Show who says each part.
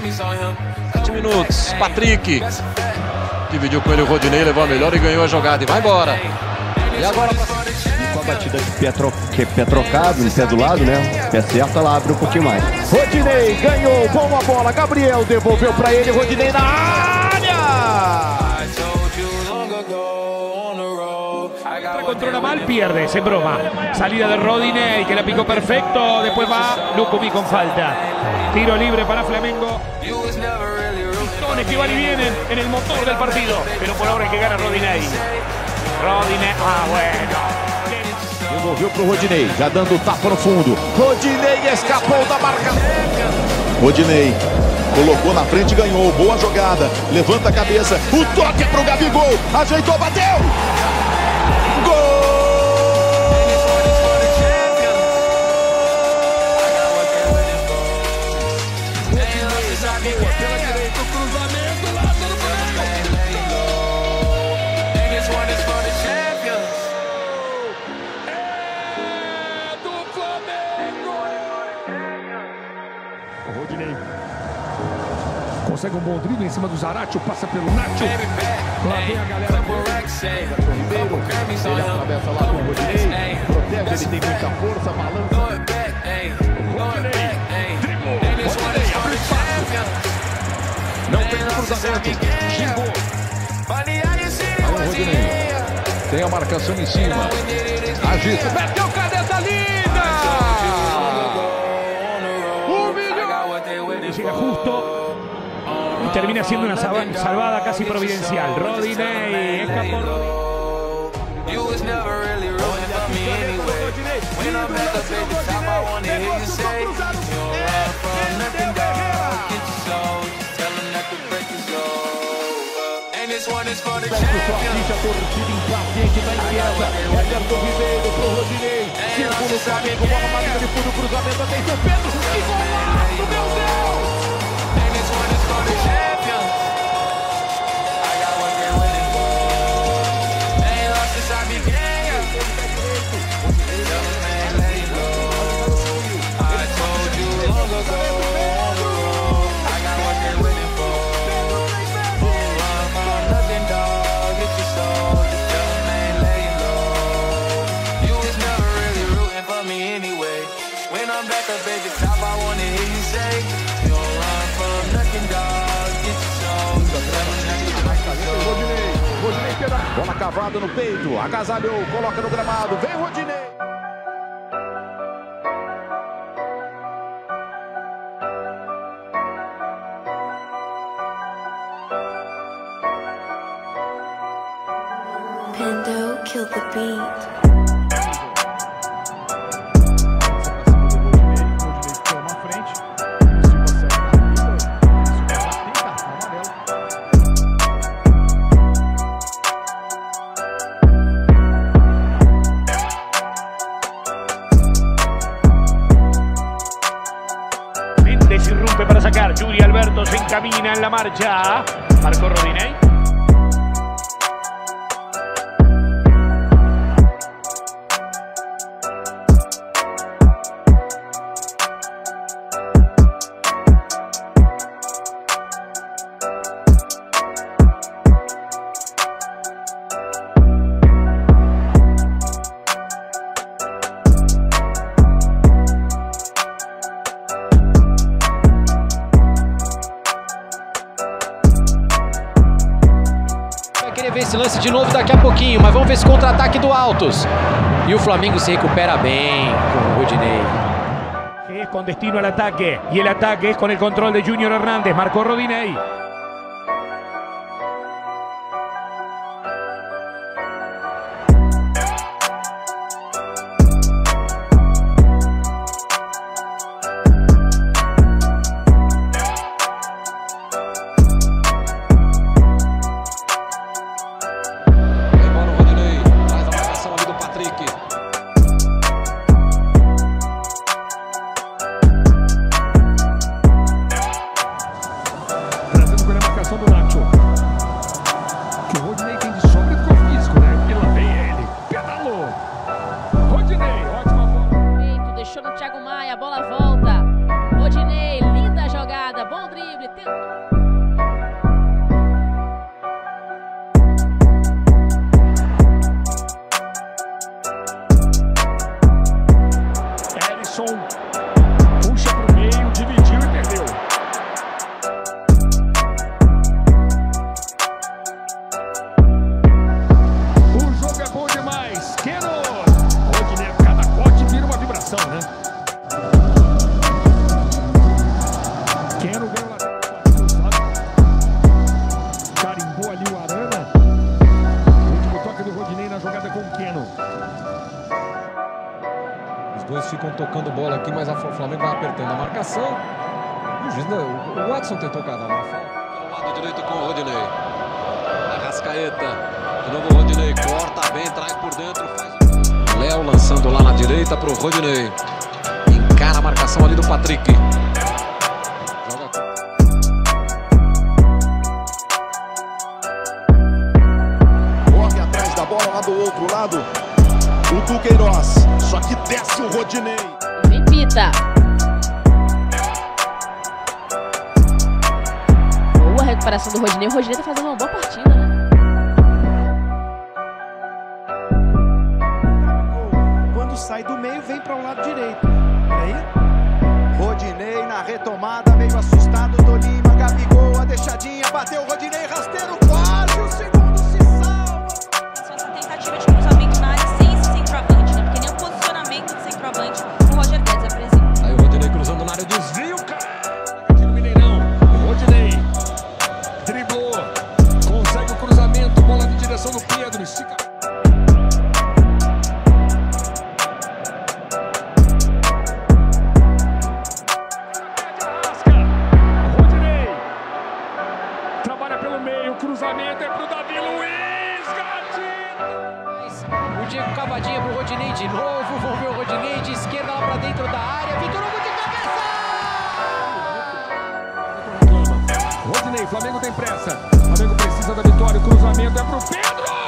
Speaker 1: 7 minutos, Patrick dividiu com ele o Rodinei, levou a melhor e ganhou a jogada e vai embora. E agora
Speaker 2: com a batida de pé trocado, no pé do lado, né? Pé certo, ela abre um pouquinho mais. Rodinei ganhou, boa bola, Gabriel devolveu para ele, Rodinei na área!
Speaker 3: Controla mal, pierde, es en broma. Salida de Rodinei, que la picó perfecto. Después va Lucumí con falta. Tiro libre para Flamengo. Pistones que van y vienen en el motor del partido. Pero por ahora es que gana Rodinei. Rodinei, bueno.
Speaker 2: Devolveu pro Rodinei, já dando tapa no fundo. Rodinei escapou da marca.
Speaker 4: Rodinei colocou na frente e ganhou. Boa jogada. Levanta a cabeça. O toque é pro Gabigol. Ajeitou, bateu.
Speaker 3: Pela direita, o cruzamento lá do Flamengo. O Rodinei consegue um bom drible em cima do Zaratio, passa pelo Nacho. Lá vem a galera.
Speaker 2: Ele atravessa lá com o Rodinei, protege, ele tem muita força, balança.
Speaker 3: Rodinei, driblou, Rodinei, abre espaço. Não tem cruzamento, xingou.
Speaker 5: Aí o Rodinei tem a marcação em cima. Agita.
Speaker 3: Meteu caneta linda! Llega justo y termina siendo una salvada casi providencial. Rodinei escapó.
Speaker 2: Sua ficha, torcida impaciente da inquieta. Everton Ribeiro pro Rodinei. Círculo Flamengo, bola batida de fundo, cruzamento, atenção, Pedro. Que golaço, meu Deus! Bola cavada no peito, agasalhou, coloca no gramado, vem Rodinei!
Speaker 6: Pando killed the beat.
Speaker 3: Se irrumpe para sacar, Yuri Alberto se encamina en la marcha. Marcó Rodinei.
Speaker 7: Ver esse lance de novo daqui a pouquinho, mas vamos ver esse contra-ataque do Altos. E o Flamengo se recupera bem com o Rodinei.
Speaker 3: Es con destino al ataque, y el ataque es con el control de Junior Hernández. Marcó Rodinei. Do Nacho. Que o Rodinei tem de sobra e ficou físico, né? E lá vem ele. Pedalou. Rodinei, ótima bola.
Speaker 8: Deixou no Thiago Maia, a bola volta. Rodinei, linda jogada, bom drible.
Speaker 3: Keno ganhou lá. Carimbou ali o Arana. Último toque do Rodinei na jogada com o Keno.
Speaker 8: Os dois ficam tocando bola aqui, mas o Flamengo vai apertando a marcação. O Watson tentou cavar uma falta.
Speaker 1: Pelo lado direito com o Rodinei. Arrascaeta. De novo o Rodinei. Corta bem, traz por dentro. Léo lançando lá na direita para o Rodinei. Encara a marcação ali do Patrick.
Speaker 4: Corre atrás da bola lá do outro lado. O Duqueiroz. Só que desce o Rodinei.
Speaker 9: Vem, Pita. Boa recuperação do Rodinei. O Rodinei tá fazendo uma boa partida, né?
Speaker 2: Quando sai do meio, vem para o lado direito. Aí, Rodinei na retomada, meio assustado. Tolima, Gabigol, a deixadinha, bateu o Rodinei, rasteiro, quase o segundo se salva.
Speaker 10: Só essa tentativa de cruzamento na área sem esse centroavante, né? Porque nem o posicionamento do centroavante o Roger Guedes apresenta.
Speaker 8: Aí o Rodinei cruzando na área, desvio, cara.
Speaker 3: Aqui no Mineirão. Rodinei. Driblou. Consegue o cruzamento. Bola de direção do Pedro. Estica. Trabalha pelo meio, o cruzamento é pro Davi Luiz, gatinho!
Speaker 7: O Diego cavadinha pro Rodinei de novo, vamos ver o Rodinei de esquerda lá pra dentro da área, Vitor Hugo de cabeça!
Speaker 3: Rodinei, Flamengo tem pressa, Flamengo precisa da vitória, o cruzamento é pro Pedro!